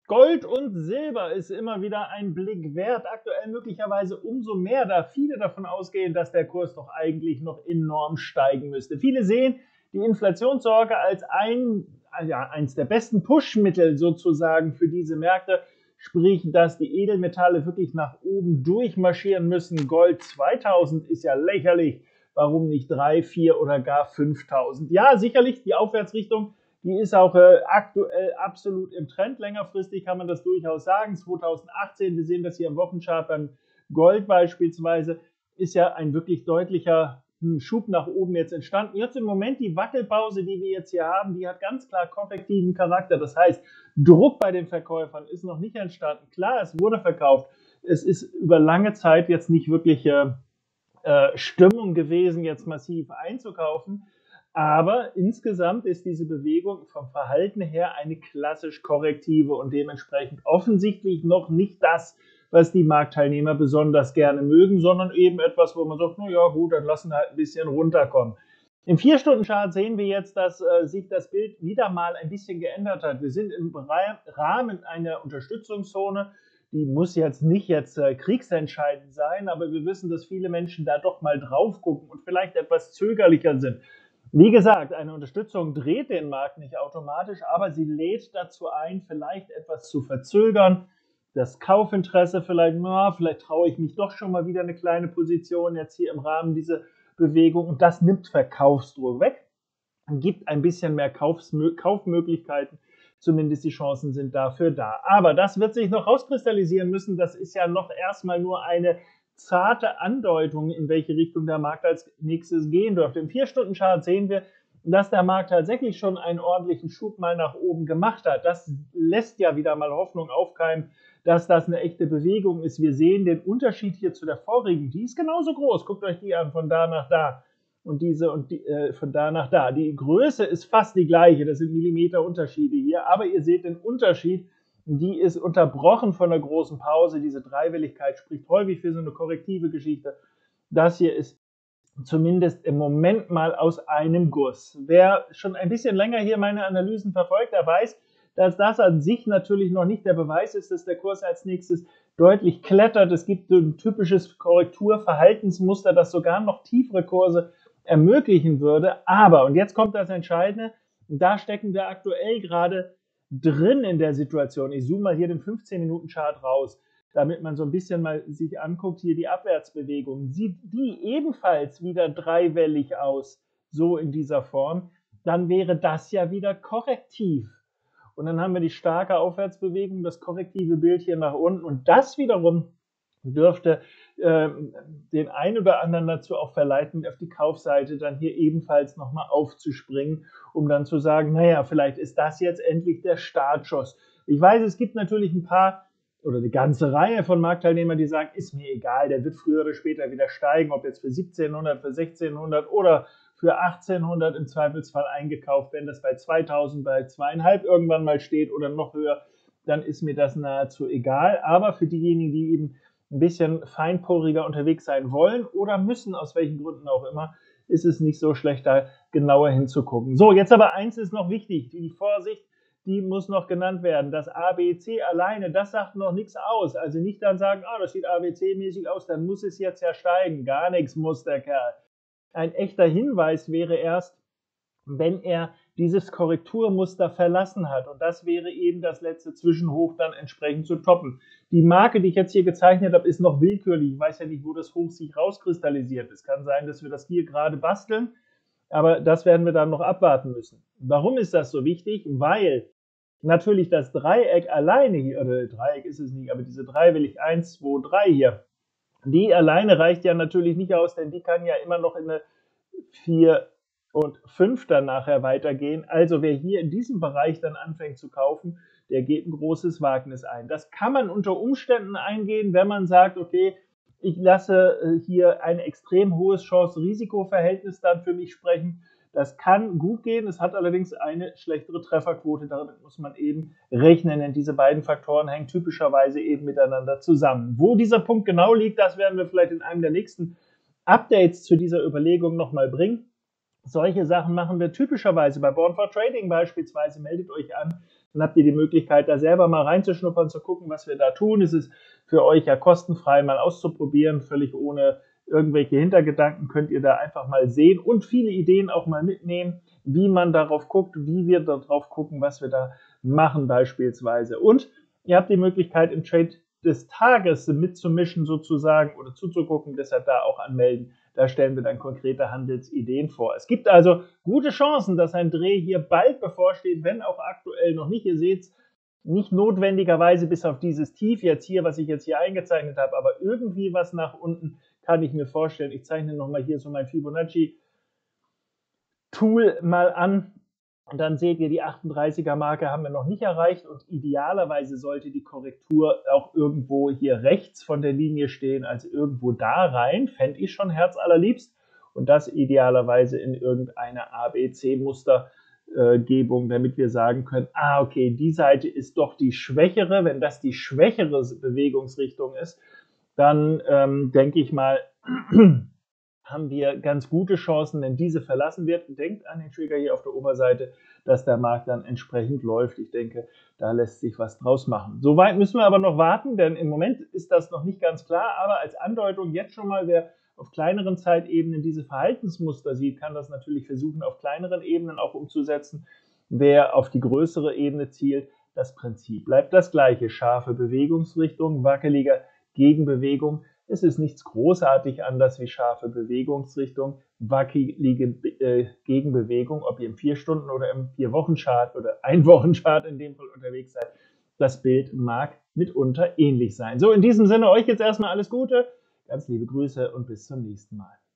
Gold und Silber ist immer wieder ein Blick wert, aktuell möglicherweise umso mehr, da viele davon ausgehen, dass der Kurs doch eigentlich noch enorm steigen müsste. Viele sehen die Inflationssorge als eins der besten Pushmittel sozusagen für diese Märkte, sprich, dass die Edelmetalle wirklich nach oben durchmarschieren müssen. Gold 2000 ist ja lächerlich, warum nicht 3, 4 oder gar 5000? Ja, sicherlich die Aufwärtsrichtung, die ist auch aktuell absolut im Trend. Längerfristig kann man das durchaus sagen. 2018, wir sehen das hier im Wochenchart beim Gold beispielsweise, ist ja ein wirklich deutlicher Schub nach oben jetzt entstanden. Jetzt im Moment die Wackelpause, die wir jetzt hier haben, die hat ganz klar korrektiven Charakter. Das heißt, Druck bei den Verkäufern ist noch nicht entstanden. Klar, es wurde verkauft. Es ist über lange Zeit jetzt nicht wirklich Stimmung gewesen, jetzt massiv einzukaufen. Aber insgesamt ist diese Bewegung vom Verhalten her eine klassisch korrektive und dementsprechend offensichtlich noch nicht das, was die Marktteilnehmer besonders gerne mögen, sondern eben etwas, wo man sagt, na ja gut, dann lassen wir halt ein bisschen runterkommen. Im 4-Stunden-Chart sehen wir jetzt, dass sich das Bild wieder mal ein bisschen geändert hat. Wir sind im Rahmen einer Unterstützungszone. Die muss jetzt nicht kriegsentscheidend sein, aber wir wissen, dass viele Menschen da doch mal drauf gucken und vielleicht etwas zögerlicher sind. Wie gesagt, eine Unterstützung dreht den Markt nicht automatisch, aber sie lädt dazu ein, vielleicht etwas zu verzögern. Das Kaufinteresse vielleicht traue ich mich doch schon mal wieder eine kleine Position jetzt hier im Rahmen dieser Bewegung, und das nimmt Verkaufsdruck weg, gibt ein bisschen mehr Kaufmöglichkeiten, zumindest die Chancen sind dafür da. Aber das wird sich noch rauskristallisieren müssen, das ist ja noch erstmal nur eine zarte Andeutung, in welche Richtung der Markt als nächstes gehen dürfte. Im 4-Stunden-Chart sehen wir, dass der Markt tatsächlich schon einen ordentlichen Schub mal nach oben gemacht hat. Das lässt ja wieder mal Hoffnung aufkeimen, dass das eine echte Bewegung ist. Wir sehen den Unterschied hier zu der vorigen, die ist genauso groß. Guckt euch die an, von da nach da und von da nach da. Die Größe ist fast die gleiche, das sind Millimeter Unterschiede hier, aber ihr seht den Unterschied. Die ist unterbrochen von einer großen Pause. Diese Dreiwilligkeit spricht häufig für so eine korrektive Geschichte. Das hier ist zumindest im Moment mal aus einem Guss. Wer schon ein bisschen länger hier meine Analysen verfolgt, der weiß, dass das an sich natürlich noch nicht der Beweis ist, dass der Kurs als nächstes deutlich klettert. Es gibt so ein typisches Korrekturverhaltensmuster, das sogar noch tiefere Kurse ermöglichen würde. Aber, und jetzt kommt das Entscheidende, da stecken wir aktuell gerade drin in der Situation. Ich zoome mal hier den 15-Minuten-Chart raus, damit man so ein bisschen mal sich anguckt, hier die Abwärtsbewegung. Sieht die ebenfalls wieder dreiwellig aus, so in dieser Form, dann wäre das ja wieder korrektiv. Und dann haben wir die starke Aufwärtsbewegung, das korrektive Bild hier nach unten, und das wiederum dürfte den einen oder anderen dazu auch verleiten, auf die Kaufseite dann hier ebenfalls nochmal aufzuspringen, um dann zu sagen, naja, vielleicht ist das jetzt endlich der Startschuss. Ich weiß, es gibt natürlich ein paar oder eine ganze Reihe von Marktteilnehmern, die sagen, ist mir egal, der wird früher oder später wieder steigen, ob jetzt für 1700, für 1600 oder für 1800 im Zweifelsfall eingekauft, wenn das bei 2000, bei 2,5 irgendwann mal steht oder noch höher, dann ist mir das nahezu egal. Aber für diejenigen, die eben ein bisschen feinporiger unterwegs sein wollen oder müssen, aus welchen Gründen auch immer, ist es nicht so schlecht, da genauer hinzugucken. So, jetzt aber eins ist noch wichtig, die Vorsicht, die muss noch genannt werden. Das ABC alleine, das sagt noch nichts aus. Also nicht dann sagen, das sieht ABC-mäßig aus, dann muss es jetzt ja steigen. Gar nichts muss der Kerl. Ein echter Hinweis wäre erst, wenn er dieses Korrekturmuster verlassen hat. Und das wäre eben das letzte Zwischenhoch dann entsprechend zu toppen. Die Marke, die ich jetzt hier gezeichnet habe, ist noch willkürlich. Ich weiß ja nicht, wo das Hoch sich rauskristallisiert. Es kann sein, dass wir das hier gerade basteln, aber das werden wir dann noch abwarten müssen. Warum ist das so wichtig? Weil natürlich das Dreieck alleine hier, oder Dreieck ist es nicht, aber diese dreiwillig 1, 2, 3 hier, die alleine reicht ja natürlich nicht aus, denn die kann ja immer noch in eine 4 und 5 dann nachher weitergehen. Also wer hier in diesem Bereich dann anfängt zu kaufen, der geht ein großes Wagnis ein. Das kann man unter Umständen eingehen, wenn man sagt, okay, ich lasse hier ein extrem hohes Chance-Risiko-Verhältnis dann für mich sprechen. Das kann gut gehen, es hat allerdings eine schlechtere Trefferquote, damit muss man eben rechnen, denn diese beiden Faktoren hängen typischerweise eben miteinander zusammen. Wo dieser Punkt genau liegt, das werden wir vielleicht in einem der nächsten Updates zu dieser Überlegung nochmal bringen. Solche Sachen machen wir typischerweise bei Born for Trading beispielsweise. Meldet euch an, Dann habt ihr die Möglichkeit, da selber mal reinzuschnuppern, zu gucken, was wir da tun. Es ist für euch ja kostenfrei mal auszuprobieren, völlig ohne irgendwelche Hintergedanken könnt ihr da einfach mal sehen und viele Ideen auch mal mitnehmen, wie man darauf guckt, wie wir darauf gucken, was wir da machen beispielsweise. Und ihr habt die Möglichkeit, im Trade des Tages mitzumischen sozusagen oder zuzugucken, deshalb da auch anmelden. Da stellen wir dann konkrete Handelsideen vor. Es gibt also gute Chancen, dass ein Dreh hier bald bevorsteht, wenn auch aktuell noch nicht. Ihr seht es, nicht notwendigerweise bis auf dieses Tief jetzt hier, was ich jetzt hier eingezeichnet habe, aber irgendwie was nach unten kann ich mir vorstellen. Ich zeichne nochmal hier so mein Fibonacci-Tool mal an. Und dann seht ihr, die 38er-Marke haben wir noch nicht erreicht und idealerweise sollte die Korrektur auch irgendwo hier rechts von der Linie stehen, also irgendwo da rein, fände ich schon herzallerliebst. Und das idealerweise in irgendeine ABC-Mustergebung, damit wir sagen können, okay, die Seite ist doch die schwächere. Wenn das die schwächere Bewegungsrichtung ist, dann denke ich mal, haben wir ganz gute Chancen, wenn diese verlassen wird. Denkt an den Trigger hier auf der Oberseite, dass der Markt dann entsprechend läuft. Ich denke, da lässt sich was draus machen. Soweit müssen wir aber noch warten, denn im Moment ist das noch nicht ganz klar. Aber als Andeutung jetzt schon mal, wer auf kleineren Zeitebenen diese Verhaltensmuster sieht, kann das natürlich versuchen, auf kleineren Ebenen auch umzusetzen. Wer auf die größere Ebene zielt, das Prinzip bleibt das gleiche. Scharfe Bewegungsrichtung, wackelige Gegenbewegung. Es ist nichts großartig anders wie scharfe Bewegungsrichtung, wackelige Gegenbewegung, ob ihr im 4-Stunden- oder im 4-Wochen-Chart oder 1-Wochen-Chart in dem Fall unterwegs seid. Das Bild mag mitunter ähnlich sein. So, in diesem Sinne euch jetzt erstmal alles Gute, ganz liebe Grüße und bis zum nächsten Mal.